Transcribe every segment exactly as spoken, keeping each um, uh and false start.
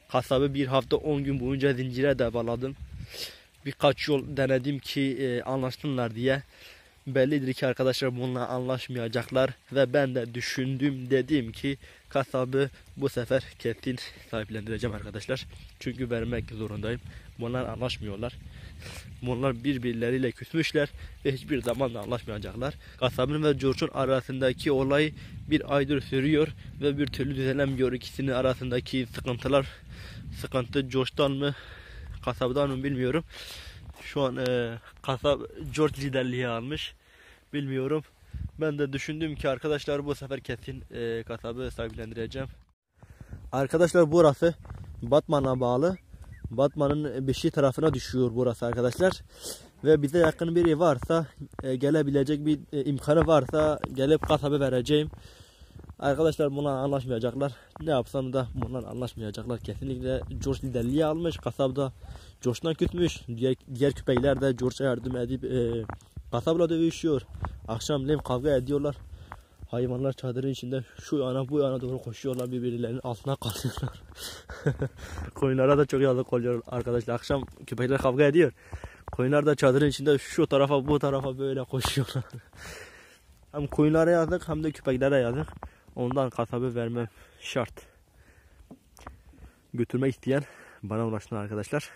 Kasabı bir hafta on gün boyunca zincire de bağladım. Birkaç yol denedim ki e, anlaşsınlar diye. Bellidir ki arkadaşlar bununla anlaşmayacaklar ve ben de düşündüm, dedim ki kasabı bu sefer kesin sahiplendireceğim arkadaşlar. Çünkü vermek zorundayım. Bunlar anlaşmıyorlar. Bunlar birbirleriyle küsmüşler ve hiçbir zaman da anlaşmayacaklar. Kasabın ve George'un arasındaki olay bir aydır sürüyor ve bir türlü düzenlemiyor. İkisinin arasındaki sıkıntılar, sıkıntı George'dan mı kasabdan mı bilmiyorum. Şu an e, kasap George liderliği almış. Bilmiyorum. Ben de düşündüm ki arkadaşlar bu sefer kesin e, kasabı sahiplendireceğim. Arkadaşlar burası Batman'a bağlı. Batman'ın Beşi tarafına düşüyor burası arkadaşlar. Ve bize yakın biri varsa e, gelebilecek bir e, imkanı varsa gelip kasabı vereceğim. Arkadaşlar bunlar anlaşmayacaklar. Ne yapsam da bunlar anlaşmayacaklar. Kesinlikle George liderliği almış. Kasabda George'dan küsmüş. Diğer, diğer köpekler de George'a yardım edip e, kasabla dövüşüyor. Akşamleyin kavga ediyorlar. Hayvanlar çadırın içinde şu yana bu yana doğru koşuyorlar, birbirlerinin altına kalıyorlar. Koyunlara da çok yazık oluyor arkadaşlar. Akşam köpekler kavga ediyor. Koyunlar da çadırın içinde şu tarafa bu tarafa böyle koşuyorlar. Hem koyunlara yazık hem de köpeklere yazık. Ondan kasabı vermem şart. Götürmek isteyen bana ulaşsın arkadaşlar.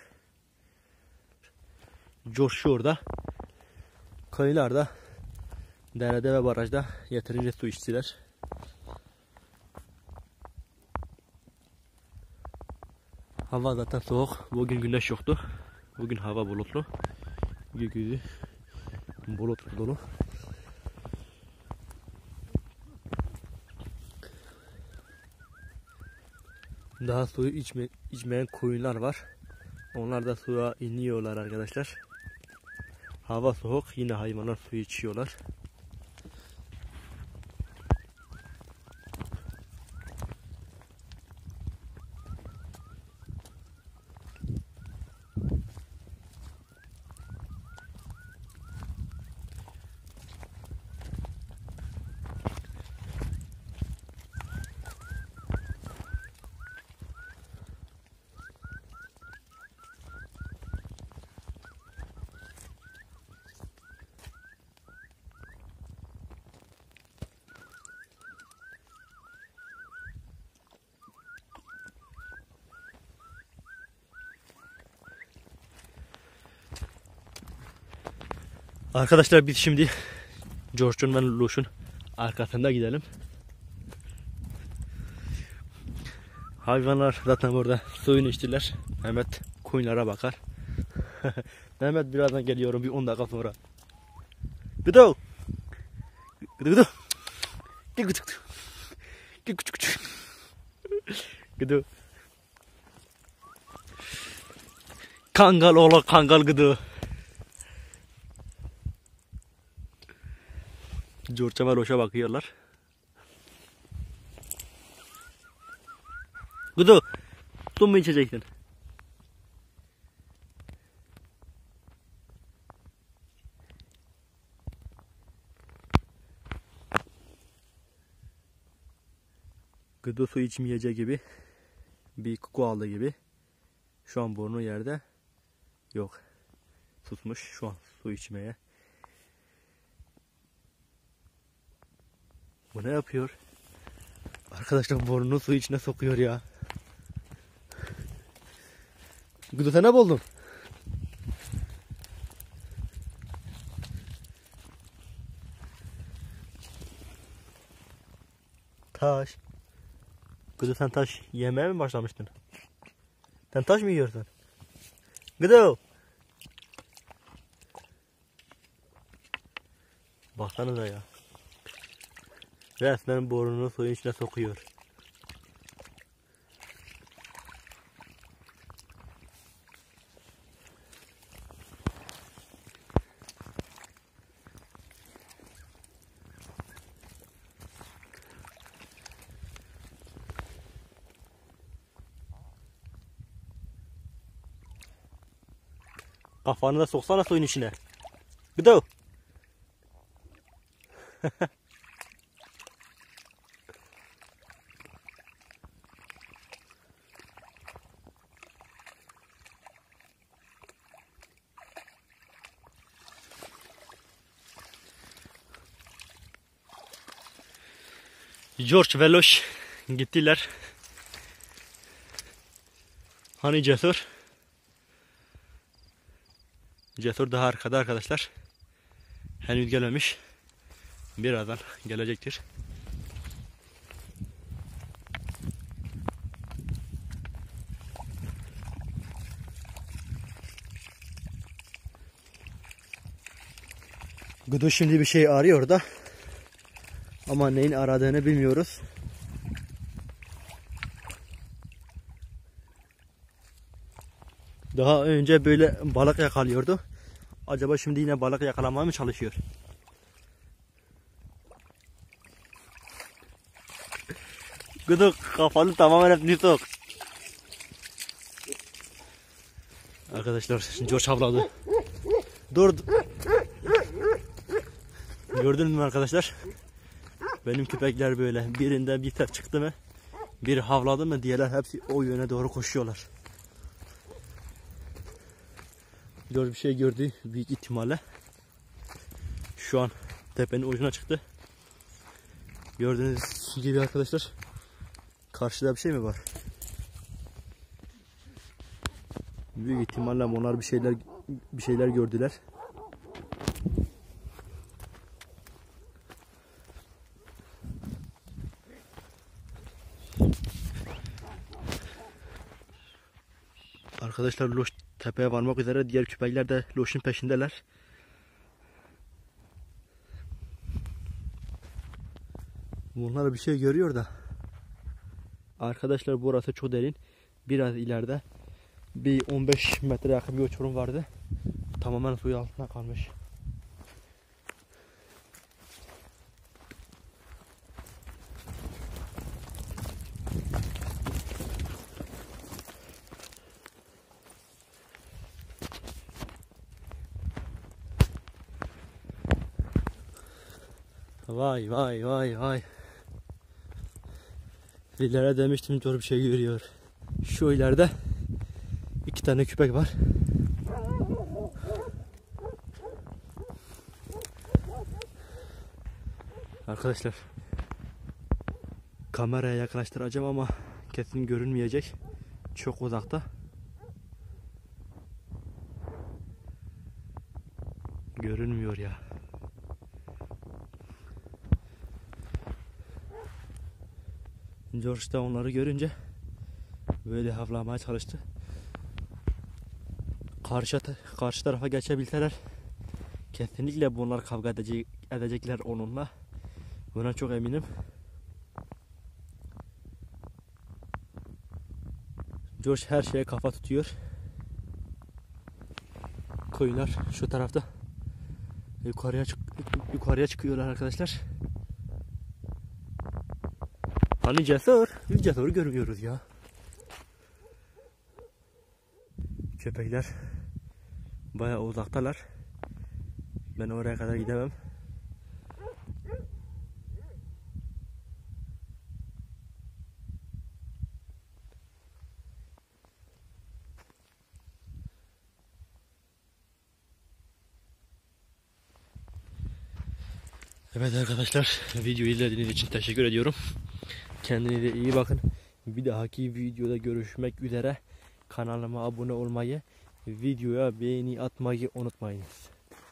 George şurada. Koyunlar da derede ve barajda yeterince su içtiler. Hava zaten soğuk. Bugün güneş yoktu. Bugün hava bulutlu. Gökyüzü bulut dolu. Daha suyu içme, içmeyen koyunlar var. Onlar da suya iniyorlar arkadaşlar. Hava soğuk. Yine hayvanlar suyu içiyorlar. Arkadaşlar biz şimdi George'un ve Lush'un arkasında gidelim. Hayvanlar zaten burada suyunu içtiler. Mehmet koyunlara bakar. Mehmet birazdan geliyorum, bir on dakika sonra. Gıdı. Gıdı gıdı. Gıdı gıdı. Gıdı gıdı. Gıdı. Kangal oğla kangal gıdı. George'a ve Lush'a bakıyorlar. Gıdı. Su mu içeceksin? Gıdı su içmeyecek gibi. Bir koku aldı gibi. Şu an burnu yerde. Yok. Susmuş şu an su içmeye. Bu ne yapıyor? Arkadaşlar burnunu su içine sokuyor ya. Gıdı sen ne buldun? Taş. Gıdı sen taş yemeye mi başlamıştın? Sen taş mı yiyorsun? Gıdı. Baksanıza ya. Resmen burnunu suyun içine sokuyor. Kafanı da soksana suyun içine. Gıdı. George ve Loş gittiler. Hani Cesur? Cesur daha arkada arkadaşlar. Henüz gelmemiş. Birazdan gelecektir. Gudu şimdi bir şey arıyor da. Ama neyin aradığını bilmiyoruz. Daha önce böyle balık yakalıyordu. Acaba şimdi yine balık yakalamaya mı çalışıyor? Gıdık kafanı tamamen hep nitok. Arkadaşlar George havladı. Dur. Gördünüz mü arkadaşlar? Benim köpekler böyle birinden bir ters çıktı mı, bir havladı mı diğerler hepsi o yöne doğru koşuyorlar. George bir şey gördü büyük ihtimalle. Şu an tepenin ucuna çıktı. Gördüğünüz gibi arkadaşlar, karşıda bir şey mi var? Büyük ihtimalle onlar bir şeyler bir şeyler gördüler. Arkadaşlar Loş tepeye varmak üzere, diğer köpekler de Loş'un peşindeler. Bunlar bir şey görüyor da. Arkadaşlar burası çok derin. Biraz ileride bir on beş metre yakın bir uçurum vardı. Tamamen suyu altına kalmış. Vay vay vay vay. İleride demiştim doğru bir şey görüyor. Şu ileride iki tane köpek var. Arkadaşlar kameraya yaklaştıracağım ama kesin görünmeyecek. Çok uzakta. Görünmüyor ya. George da onları görünce böyle havlamaya çalıştı. Karşı, karşı tarafa geçebilseler kesinlikle bunlar kavga edecek, edecekler onunla. Buna çok eminim. George her şeye kafa tutuyor. Koyunlar şu tarafta yukarıya çık yukarıya çıkıyorlar arkadaşlar. Hani Cesur? Biz Cesur'u görmüyoruz ya. Köpekler bayağı uzaktalar. Ben oraya kadar gidemem. Evet arkadaşlar, videoyu izlediğiniz için teşekkür ediyorum. Kendinize iyi bakın. Bir dahaki videoda görüşmek üzere. Kanalıma abone olmayı, videoya beğeni atmayı unutmayınız.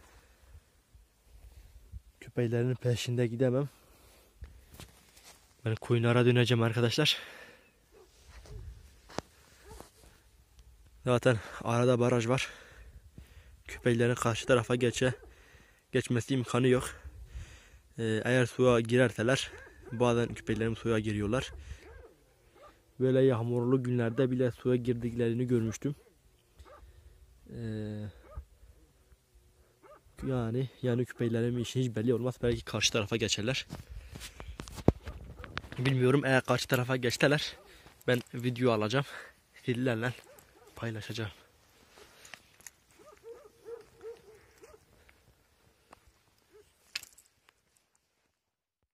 Köpeklerin peşinde gidemem. Ben koyunlara döneceğim arkadaşlar. Zaten arada baraj var. Köpeklerin karşı tarafa geçe geçmesi imkanı yok. Ee, eğer suya girerseler, bazen köpeklerim suya giriyorlar. Böyle yağmurlu günlerde bile suya girdiklerini görmüştüm. Ee, yani yani köpeklerimin işi hiç belli olmaz. Belki karşı tarafa geçerler. Bilmiyorum, eğer karşı tarafa geçtiler ben video alacağım. Sizlerle paylaşacağım.